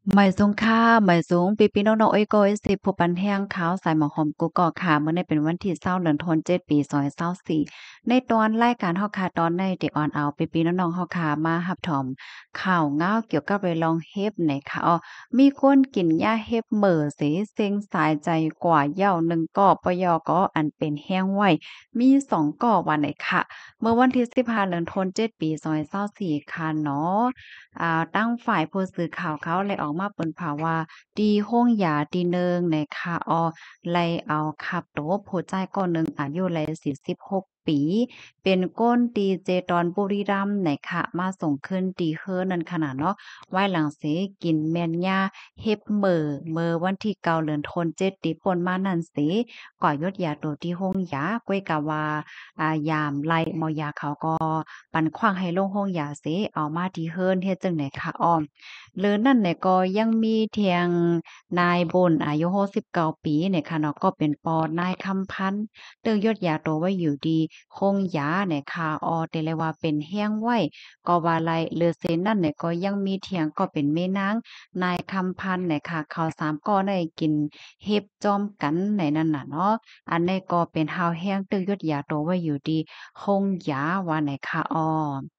หมายสงค่าหมายสูงปีๆน้องๆเอ้ยโกยสิผู้ปันแห้งขาวสายหมอกหอมกุกกอกค่ะเมื่อในเป็นวันที่20เดือนธันวาคมปี2024ในตอนรายการเฮาค่ะตอนในเด็กอ่อนเอาปีๆน้องๆเฮาค่ะมารับถอมข่าวง้าวเกี่ยวกับเรื่องเฮ็บไหนค่ะอ้อมีคนกินยาเฮ็บเหม่อเสเซ็งสายใจกว่าเหย้า1ก้อปยก็อันเป็นแห้งไว้มี2ก้อว่าไหนค่ะเมื่อวันที่15เดือนธันวาคมปี2024ค่ะเนาะ ตั้งฝ่ายผู้สื่อข่าวเขาเลยออกมาเปิ่นเผาว่าดีโรงหยาตีหนึ่งในคะออไล่เอาขับโตผู้ใจายก้อนหนึ่งอายุไล46ปีเป็นก้นดีเจดอนบุรีรัมย์ไหนคะมาส่งขึ้นดีเฮือนั่นขนาดเนาะไว้หลังเสกินแม่นยาเฮ็บเมอวันที่9เดือนธันวาคม7ติป่นมานั่นเสก่อยดยาโตที่โรงหยาก้วยกะว่ายามไล่เมายาเขาก็ปันขว้างให้ลงโรงหยาเสเอามาที่เฮิรนเฮ็ดจังได๋คะอ้อมหรือนั่นเนี่ยก็ยังมีเถียงนายบุญอายุ69ปีเนี่ยค่ะเนาะก็เป็นปนายคำพันธ์เรื่องยศยาโตไว้อยู่ดีคงหยาเนี่ยค่ะอ้อแต่เลยว่าเป็นแห้งไว้ก็ว่าไลหรือเซนนั่นเนี่ยก็ยังมีเถียงก็เป็นแม่นางนายคำพันธ์เนี่ยค่ะเขา3ก็ได้กินเฮ็บจอมกันในนั้นน่ะเนาะอันนี้ก็เป็นฮาวแห้งตึกยศยาโตไว้อยู่ดีคงหยาว่าไหนคะอ้อ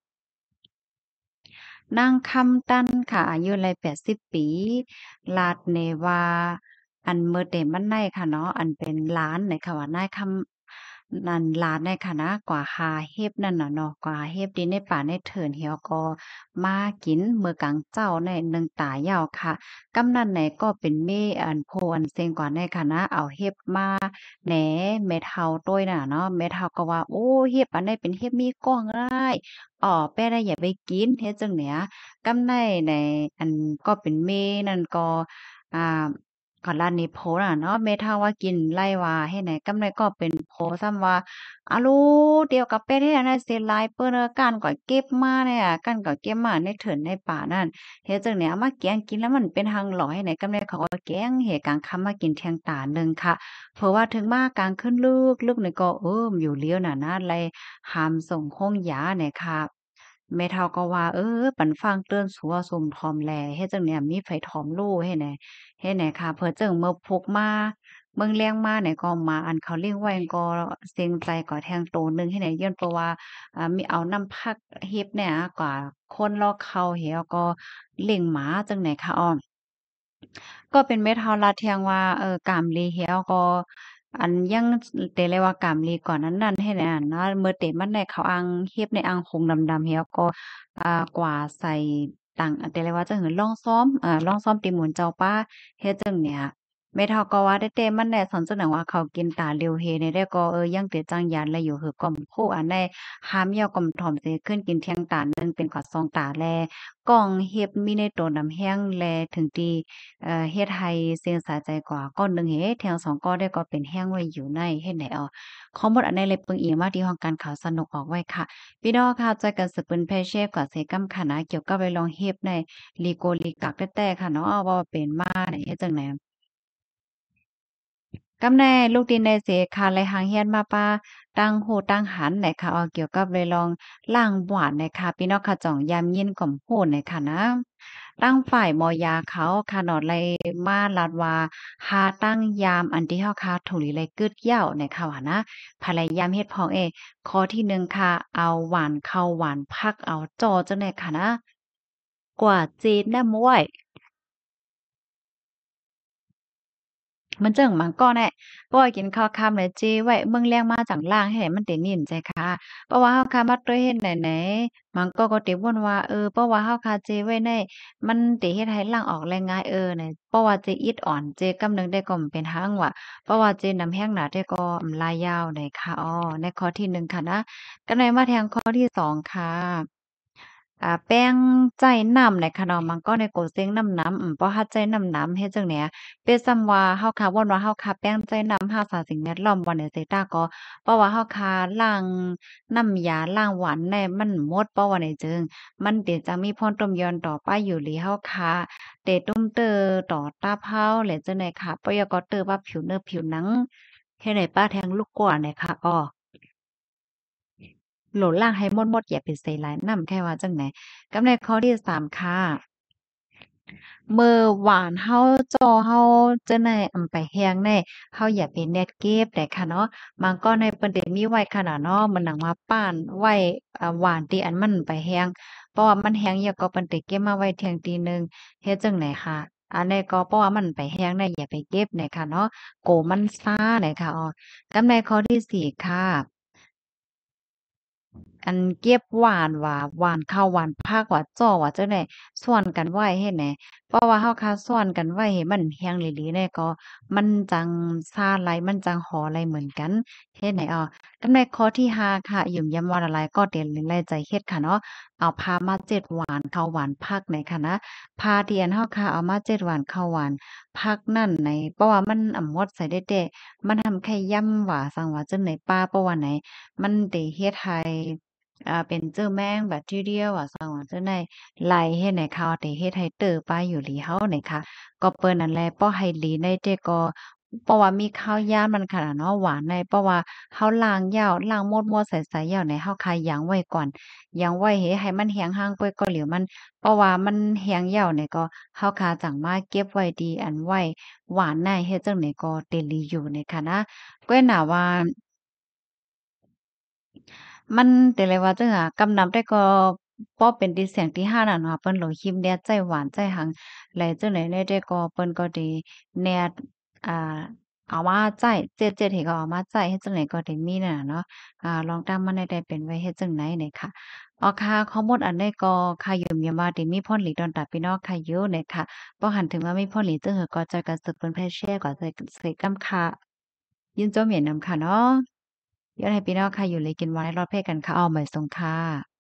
นางคำตันค่ะอายุไร80ปีรัฐเนวาอันเมื่อเต็มมันในค่ะเนาะอันเป็นร้านในค่ะว่านายคำนั่นร้านในค่ะนะกว่าหาเฮ็บนั่นน่ะเนาะกว่าเฮ็บดีในป่าในเถินเหี่ยวก็มากินมื้อกลางเจ้าในหนึ่งตายาวค่ะกำนันไหนก็เป็นเมอันโพอันเซ็งกว่าในค่ะนะเอาเฮ็บมาแหนแม่เฒ่าต้วยน่ะเนาะแม่เฒ่าก็ว่าโอ้เฮ็บอันใดเป็นเฮ็บมีกล้องอ้ายอ้อแป้ได้อย่าไปกินเฮ็ดจั่งเหนี้ย กำไนในอันก็เป็นเมนั่นก็อ่าก่อนลานนี้โพสต์อะเนาะแม่เฒ่าว่ากินไล่ว่าเฮ็ดไหนกำไนก็เป็นโพสต์ซ้ำว่าอะโลเดี๋ยวกับเป็ดเฮ็ดอันนั้นเสียหลายเปิ้นเอ้อการก็เก็บมาเนี่ยการก็เก็บมาในเถินในป่านั่นเฮ็ดจั่งใดเอามาแกงกินแล้วมันเป็นหังหลอเฮ็ดไหนกำไนเขาก็แกงเฮ็ดกลางค่ำมากินเที่ยงตาหนึ่งค่ะเพราะว่าถึงมากลางคืนลึกๆนี่ก็อยู่เลียวน่ะนะไลหามส่งโรงหยาเนี่ยค่ะ แม่เฒ่าก็ว่าปันฟังเตือนสัวซุมทอมแลเฮ็ดจั่งเนี่ยมีไผถอมรู้เฮ็ดแหน่ค่ะเผื่อจั่งเมื่อพกมาเบิ่งแลงมาเนี่ยก็มาอันเขาเลี้ยงไว้ก็เซ็งใจก็แทงโตหนึ่งเฮ็ดไหนย้อนเพราะว่ามีเอาน้ำผักเฮ็บเนี่ยกว่าคนรอเข้าเหี่ยวก็เลี้ยงหมาจั่งไหนคะอ้อ ก็เป็นเม็ดเฮาลัดเที่ยงว่ากามลีเหี่ยวก็อันยังแต่เลยว่ากามลีก่อนนั้นๆให้แหน่อันเนาะมื้อเต็มมันได้เขาวอังเฮ็บในอังคงดำๆเหี่ยวก็กว่าใส่ตังแต่เลยว่าจั่งหือลองซ้อมลองซ้อมติหมุนเจ้าป้าเฮ็ดจั่งเนี่ยแม่เฒ่าก็ว่าได้แต่มันได้สอนจั่งหนังว่าเขากินตาเหลวเฮนี่ได้ก็ยังเตอจังยานและอยู่หือก่อมโพอันใดหามเหยี่ยวก่อมถ่อมสิขึ้นกินเที่ยงตาหนึ่งเป็นกว่าสองตาแลก้องเฮ็บมีในโตนำแห้งแลถึงที่ เฮ็ดให้เสียงสาใจกว่าก้อนหนึ่งเฮ็ดแถวสองก้อนได้ก็เป็นแห้งไว้อยู่ในเฮ็ดไหนอ้อข้อมูลอันใดเลยเปิงอิงมาที่ห้องการข่าวสนุกออกไว้ค่ะพี่น้องค่ะจอยกันสืบปืนแพร่แชร์กว่าเสกำค่ะนะเกี่ยวกับไว้ลองเฮ็บในลีโกลีกักแต่ๆค่ะเนาะว่าเป็นมาได้เฮ็ดจังได๋ กำแน่ลูกดินในเสคาและหางเฮียนมาปาตั้งโหตั้งหันในค่ะเอาเกี่ยวกับเลยลองล่างหวานในค่ะพี่น้องค่ะจ่องยามยินก่อมโหนในค่ะนะตั้งฝ่ายมอยาเขาค่ะนอดเลยมาลาดว่าหาตั้งยามอันที่เฮาคาถูหลีเลยกึดเหย้าในค่ะว่านะภรรยามเฮ็ดพ้องข้อที่หนึ่งค่ะเอาหวานเข้าหวานพักเอาจอจังได๋ค่ะนะกว่าจีนนำไว้ มันจั่งมันก็แน่เพราะว่ากินข้าวค่ำแล้วเจไว้เบิ่งแลงมาจากล่างให้มันได้นิ่นใจค่ะเพราะว่าเฮาคามาด้วยเฮ็ดไหนๆมันก็ติวนว่าเพราะว่าเฮาคาเจไว้ในมันติเฮ็ดให้ล่างออกแรงง่ายเนี่ยเพราะว่าเจอิดอ่อนเจกำนึงได้ก็เป็นหังว่าเพราะว่าเจน้ำแห้งหนาได้ก็ลายยาวได้ค่ะอ้อในข้อที่หนึ่งค่ะนะก็เลยมาแทงข้อที่สองค่ะ แป้งใจน้ำในคะเนาะมันก็ในโกเซ็งน้ำเพราะถ้าใจน้ำเฮ็ดจั่งใดเป็นส่ำว่าเฮาค่ะว่าเฮาค่ะแป้งใจน้ำรักษาสิ่งแวดล้อมบ่เนี่ยเซตาก็เพราะว่าเฮาค่ะล้างน้ำยาล้างหวานแน่มันหมดเพราะว่าไหนจึงมันเดี๋ยวจะมีพรต้มย้อนต่อไปอยู่หลีเฮาค่ะเตตุ้มเตอต่อตาเผาและจังได๋ค่ะปะยอก็เตอว่าผิวเนื้อผิวหนังเฮ็ดให้ป้าแทงลูกกว่าเนี่ยค่ะอ้อ โหลดล่างให้หมดๆอย่าไปใส่หลายนำแค่ว่าจั่งใดกับในข้อที่3ค่ะเมื่อหวานเฮาจ้อเฮาจั่งใดไปแฮงแน่เฮาอย่าไปแนดเก็บได้ค่ะเนาะบางก้อนให้เปิ้นได้มีไว้ค่ะน่ะเนาะมันหนังมาป้านไว้หวานที่อันมันไปแฮงเพราะว่ามันแฮงแล้วก็เปิ้นได้เก็บมาไว้เที่ยงตีหนึ่งเฮ็ดจั่งใดค่ะอันนี้ก็เพราะว่ามันไปแฮงน่ะอย่าไปเก็บน่ะค่ะเนาะโกมันซ่าน่ะค่ะอ้อกำในข้อที่สี่ค่ะ อันเก็บหวานว่าหวานข้าวหวานผักว่าจ้อว่าจั่งใดซ่อนกันไว้เฮ็ดแหนเพราะว่าเฮาคาซ่อนกันไว้ให้มันแห้งอีหลีเนี่ยก็มันจังซ่าไหลมันจังหอไหลเหมือนกันเฮ็ดให้กำในข้อที่5ค่ะหยุ่มยำว่าละลายก็เตียนไล่ใจเฮ็ดค่ะเนาะเอาผ้ามาเจ็ดหวานข้าวหวานผักในค่ะนะผ้าที่อันเฮาคาเอามาเจ็ดหวานข้าวหวานผักนั่นในเพราะว่ามันมดใส่ได้แต่มันทำแค่ยำว่าซังว่าจั่งใดป้าเพราะว่าไหนมันได้เฮ็ดให้ เป็นเจ้อแมงแบคทีเรียว่าซั่งว่าจั่งใดไหลเฮ็ดให้เขาได้เฮ็ดให้เตอป้าอยู่หลีเฮานี่ค่ะก็เปิ้นนั่นแหละป้อให้หลีในเต่ก็เพราะว่ามีข้าวยามมันขนาดเนาะหวานในเพราะว่าเฮาล้างยาวล้างหมดๆใสๆยาวในเฮาคายั้งไว้ก่อนยั้งไว้ให้มันแห้งฮ่างก่อยก็เหลียวมันเพราะว่ามันแห้งยาวนี่ก็เฮาคาจั่งมาเก็บไว้ดีอันไว้หวานในเฮ็ดจั่งใดก็เตหลีอยู่นี่ค่ะนะก็น่าว่า มันแต่เลยว่าจังหากำนำได้ก็ป้อเป็นที่เสียงที่5น่ะเนาะเปิ้นโหลคิมแดดใจหวานใจหังแลจังไหนแลได้ก็เปิ้นก็ได้แนดอ่าเอามาใจเจ็ดๆให้เขาเอามาใจเฮ็ดจังไหนก็ได้มีนั่นน่ะเนาะลองตามมันได้เป็นไว้เฮ็ดจังไหนนี่ค่ะอ๋อค่ะข้อมูลอันใดก็ค่ะอยู่เมียนมาที่มีพ่นหลีดอนตาพี่น้องค่ะอยู่เนี่ยค่ะบ่หันถึงว่ามีพ่นหลีจึงหือก็จะกระสืบเปิ้นแพร่แชร์ก็จะใส่กำค่ะยินโจเหมียนนำค่ะเนาะย้อนให้พี่น้องค่ะอยู่เลยกินไว้รอดเพ่กันค่ะอ้อหมายสงค่ะ